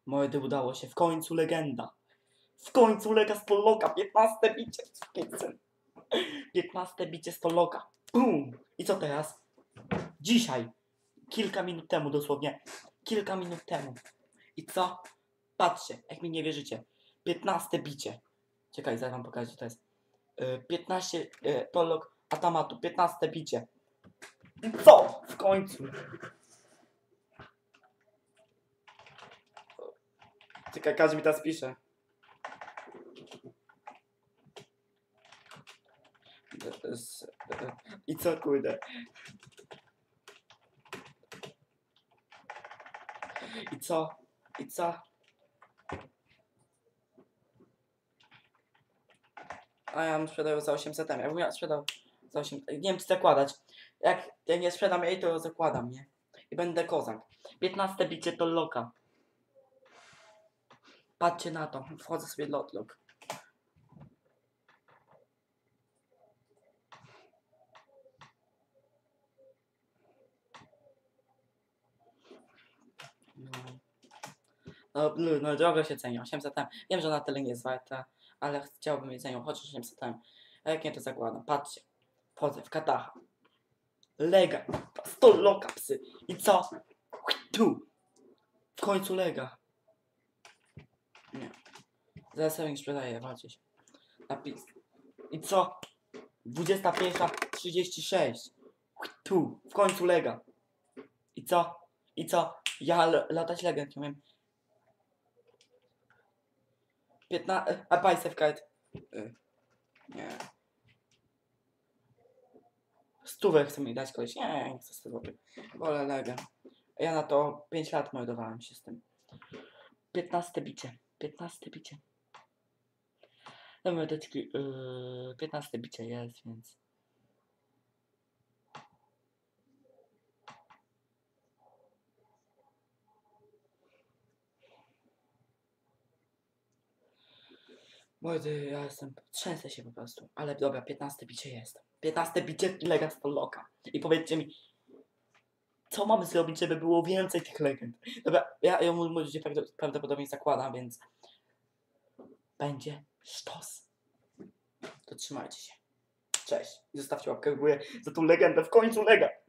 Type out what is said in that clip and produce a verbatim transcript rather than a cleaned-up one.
Młody, udało się. W końcu legenda. W końcu lega z Polloka. piętnaste bicie. piętnaste bicie z Polloka. Bum. I co teraz? Dzisiaj. Kilka minut temu dosłownie. Kilka minut temu. I co? Patrzcie, jak mi nie wierzycie. piętnaste bicie. Czekaj, zaraz wam pokażę, co to jest. Yy, piętnaście, yy, Pollok Atamatu. piętnaste bicie. I co? W końcu. Czekaj, każdy mi teraz pisze. I co, kurde? I co? I co? A ja bym sprzedał za osiemset. Ja bym ja sprzedał za osiemset. Nie wiem, czy zakładać. Jak ja nie sprzedam jej, to zakładam, nie? I będę kozak. piętnaste bicie to loka. Patrzcie na to. Wchodzę sobie lotlog. No. No, no drogo się ceni. osiemset. Wiem, że ona tyle nie jest warta, ale chciałbym jej cenić chociaż osiemset. A jak nie, to zakładam. Patrzcie. Wchodzę w katacha. Lega. sto loka, psy. I co? Tu. W końcu lega. Nie. Zaraz sobie nie sprzedaję, walcie się. Napis. I co? dwudziesta pierwsza trzydzieści sześć. Tu. W końcu lega. I co? I co? Ja latać legend nie umiem. piętnaście. A Pajsew kart. Y. Nie. Stówę chcę mi dać koleś. Nie, nie chcę stówę. Wolę legę. Ja na to pięć lat mordowałem się z tym. piętnaste bicie. piętnaste bicie. No mordeczki. Yy, piętnaste bicie jest, więc. Młody, ja jestem. Trzęsę się po prostu. Ale dobra, piętnaste bicie jest. piętnaste bicie lega z Polloka. I powiedzcie mi, co mamy zrobić, żeby było więcej tych legend? Dobra, ja ją możecie prawdopodobnie zakładam, więc będzie sztos. To trzymajcie się. Cześć. I zostawcie łapkę w górę za tą legendę. W końcu lega.